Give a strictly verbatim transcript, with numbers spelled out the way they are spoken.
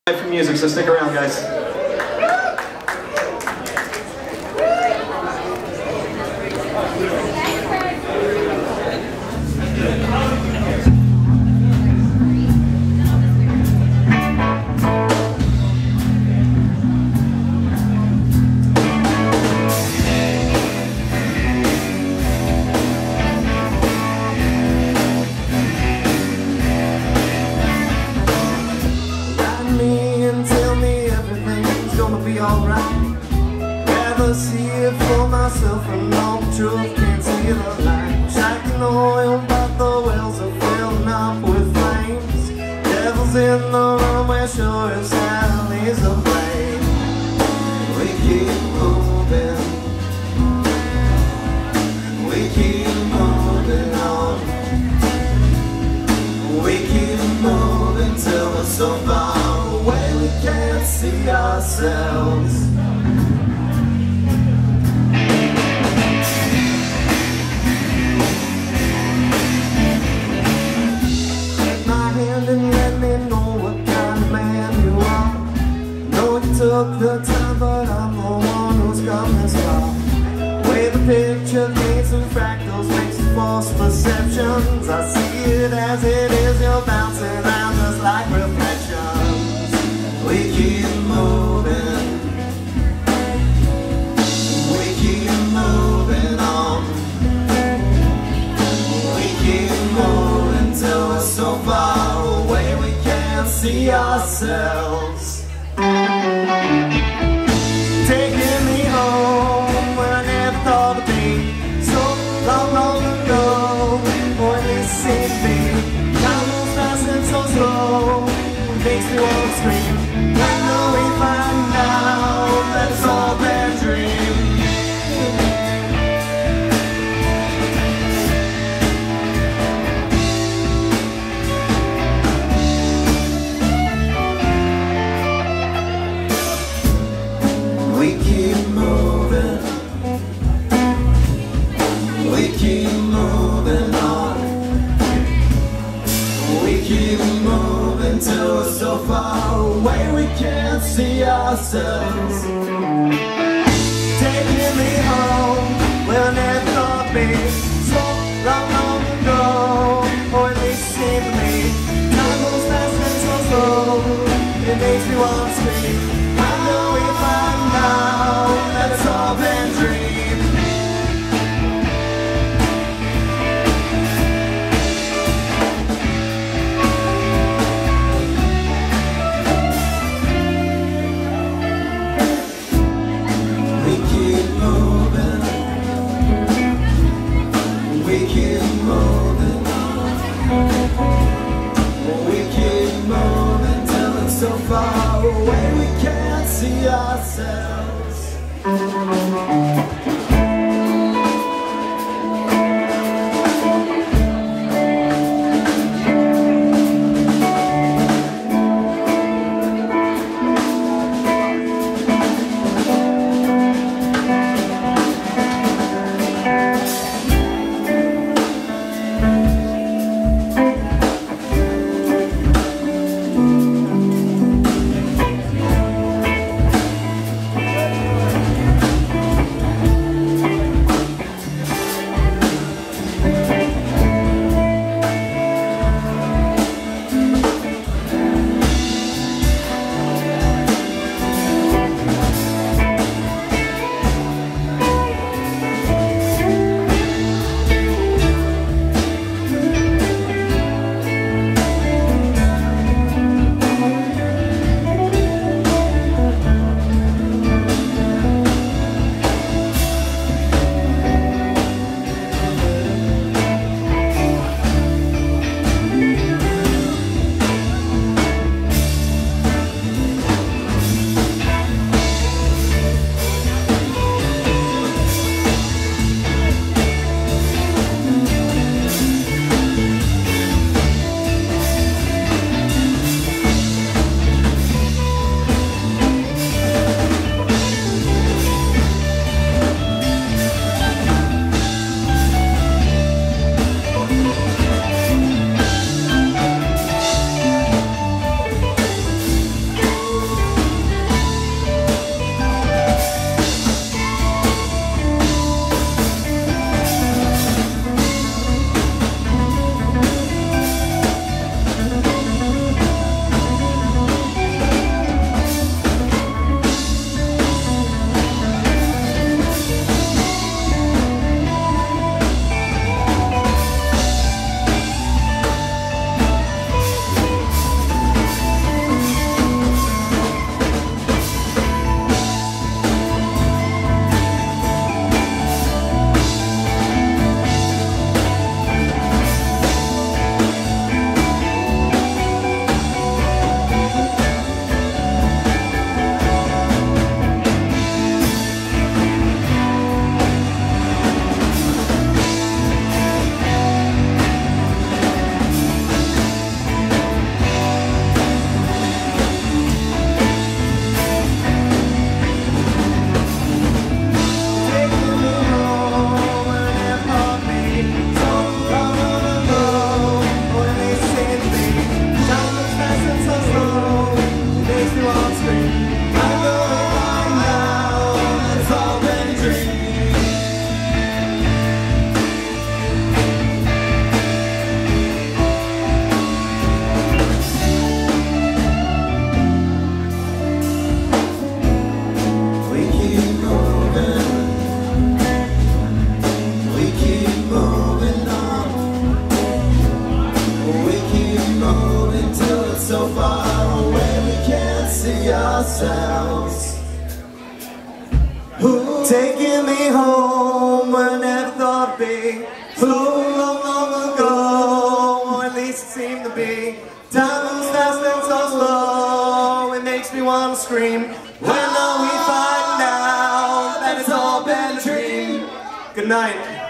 For music, so stick around, guys. See it for myself and all the truth, can't see the light. Shining oil, but the wells are filling up with flames. Devils in the room, we're sure as hell is a blame. We keep moving, we keep moving on. We keep moving till we're so far away we can't see ourselves. Took the time, but I'm the one who's come this far. Way the picture paints and fractals makes false perceptions. I see it as it is, you're bouncing around just like reflections. We keep moving, we keep moving on. We keep moving till we're so far away we can't see ourselves. Taking me home where I never thought to be. So long, long ago, or at least it seemed to be. Time moves fast and so slow, it makes me want to scream. I know we find out that it's all been a dream. We keep moving, we keep moving on. We keep moving till we're so far away we can't see ourselves. Taking me home where I never thought I'd be. So long, long ago, or at least it seemed to me. Time goes fast and so slow, it makes me want to scream. I know we find out that it's all been a dream. We keep moving, we keep moving on. We keep moving till it's so far away we can't see ourselves. ourselves. Ooh. Taking me home where I never thought it'd be. So long, long ago, or at least it seemed to be. Time moves fast and so slow, it makes me want to scream. When are we find out that it's all been a dream? Good night.